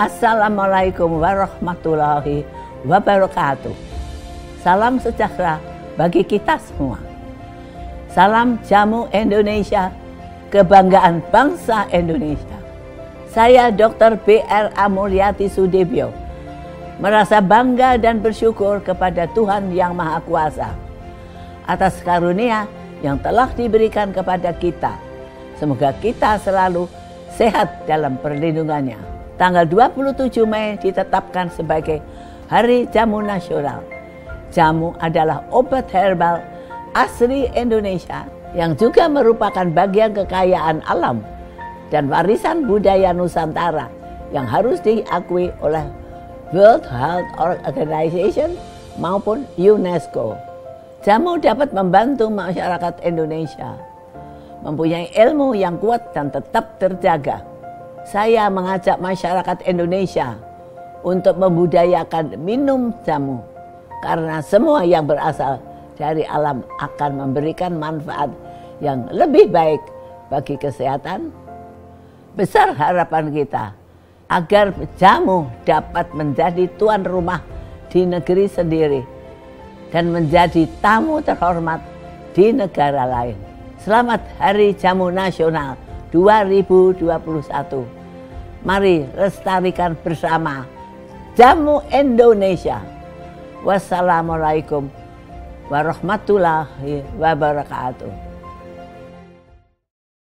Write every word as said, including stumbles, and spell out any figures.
Assalamualaikum warahmatullahi wabarakatuh. Salam sejahtera bagi kita semua. Salam jamu Indonesia, kebanggaan bangsa Indonesia. Saya dokter B R Amulyati Sudibyo, merasa bangga dan bersyukur kepada Tuhan Yang Maha Kuasa atas karunia yang telah diberikan kepada kita. Semoga kita selalu sehat dalam perlindungannya. Tanggal dua puluh tujuh Mei ditetapkan sebagai Hari Jamu Nasional. Jamu adalah obat herbal asli Indonesia yang juga merupakan bagian kekayaan alam dan warisan budaya Nusantara yang harus diakui oleh World Health Organization maupun UNESCO. Jamu dapat membantu masyarakat Indonesia mempunyai ilmu yang kuat dan tetap terjaga. Saya mengajak masyarakat Indonesia untuk membudayakan minum jamu, karena semua yang berasal dari alam akan memberikan manfaat yang lebih baik bagi kesehatan. Besar harapan kita agar jamu dapat menjadi tuan rumah di negeri sendiri dan menjadi tamu terhormat di negara lain. Selamat Hari Jamu Nasional dua ribu dua puluh satu. Mari lestarikan bersama jamu Indonesia. Wassalamualaikum warahmatullahi wabarakatuh.